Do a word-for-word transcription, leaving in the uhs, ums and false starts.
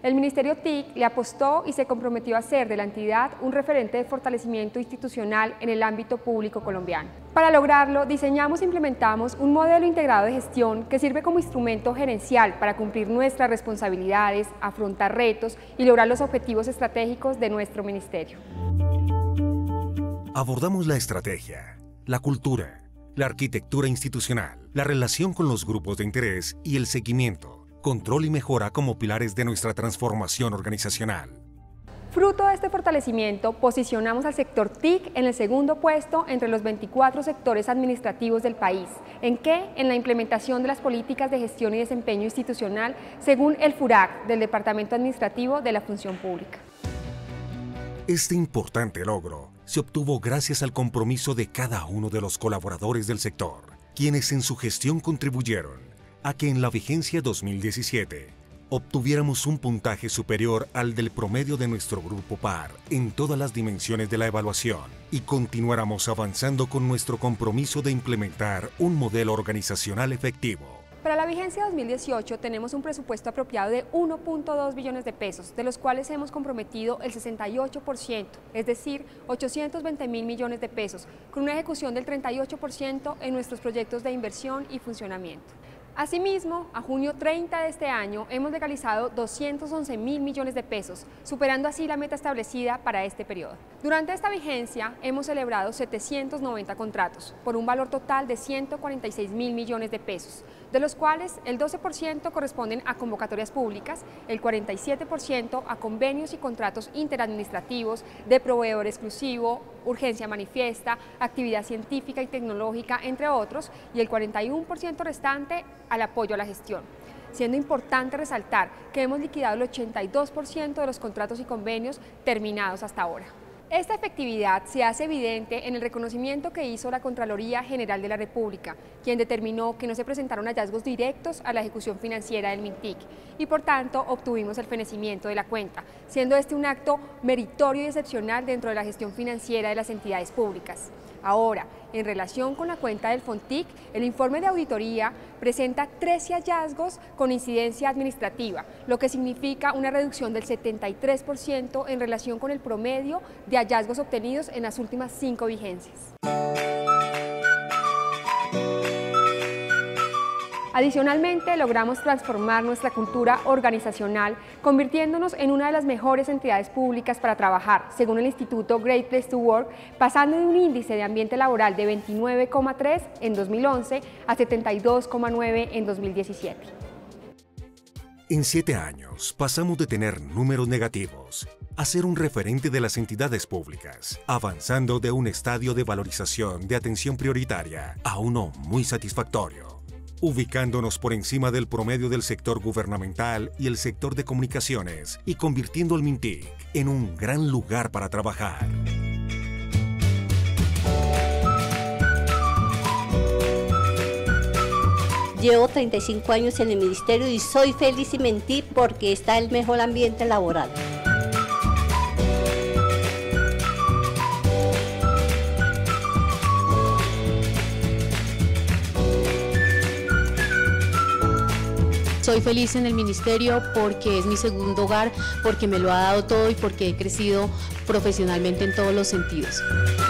El Ministerio T I C le apostó y se comprometió a hacer de la entidad un referente de fortalecimiento institucional en el ámbito público colombiano. Para lograrlo, diseñamos e implementamos un modelo integrado de gestión que sirve como instrumento gerencial para cumplir nuestras responsabilidades, afrontar retos y lograr los objetivos estratégicos de nuestro ministerio. Abordamos la estrategia, la cultura, la arquitectura institucional, la relación con los grupos de interés y el seguimiento, control y mejora como pilares de nuestra transformación organizacional. Fruto de este fortalecimiento, posicionamos al sector T I C en el segundo puesto entre los veinticuatro sectores administrativos del país. ¿En qué? En la implementación de las políticas de gestión y desempeño institucional según el FURAC del Departamento Administrativo de la Función Pública. Este importante logro se obtuvo gracias al compromiso de cada uno de los colaboradores del sector, quienes en su gestión contribuyeron a que en la vigencia dos mil diecisiete obtuviéramos un puntaje superior al del promedio de nuestro grupo par en todas las dimensiones de la evaluación y continuáramos avanzando con nuestro compromiso de implementar un modelo organizacional efectivo. Para la vigencia dos mil dieciocho tenemos un presupuesto apropiado de uno punto dos billones de pesos, de los cuales hemos comprometido el sesenta y ocho por ciento, es decir, ochocientos veinte mil millones de pesos, con una ejecución del treinta y ocho por ciento en nuestros proyectos de inversión y funcionamiento. Asimismo, a junio treinta de este año hemos legalizado doscientos once mil millones de pesos, superando así la meta establecida para este periodo. Durante esta vigencia hemos celebrado setecientos noventa contratos, por un valor total de ciento cuarenta y seis mil millones de pesos, de los cuales el doce por ciento corresponden a convocatorias públicas, el cuarenta y siete por ciento a convenios y contratos interadministrativos de proveedor exclusivo, urgencia manifiesta, actividad científica y tecnológica, entre otros, y el cuarenta y uno por ciento restante al apoyo a la gestión, siendo importante resaltar que hemos liquidado el ochenta y dos por ciento de los contratos y convenios terminados hasta ahora. Esta efectividad se hace evidente en el reconocimiento que hizo la Contraloría General de la República, quien determinó que no se presentaron hallazgos directos a la ejecución financiera del MINTIC y por tanto obtuvimos el fenecimiento de la cuenta, siendo este un acto meritorio y excepcional dentro de la gestión financiera de las entidades públicas. Ahora, en relación con la cuenta del FONTIC, el informe de auditoría presenta trece hallazgos con incidencia administrativa, lo que significa una reducción del setenta y tres por ciento en relación con el promedio de hallazgos obtenidos en las últimas cinco vigencias. Adicionalmente, logramos transformar nuestra cultura organizacional, convirtiéndonos en una de las mejores entidades públicas para trabajar, según el Instituto Great Place to Work, pasando de un índice de ambiente laboral de veintinueve coma tres en dos mil once a setenta y dos coma nueve en dos mil diecisiete. En siete años pasamos de tener números negativos a ser un referente de las entidades públicas, avanzando de un estadio de valorización de atención prioritaria a uno muy satisfactorio, ubicándonos por encima del promedio del sector gubernamental y el sector de comunicaciones y convirtiendo al MINTIC en un gran lugar para trabajar. Llevo treinta y cinco años en el ministerio y soy feliz y mentir porque está el mejor ambiente laboral. Soy feliz en el ministerio porque es mi segundo hogar, porque me lo ha dado todo y porque he crecido profesionalmente en todos los sentidos.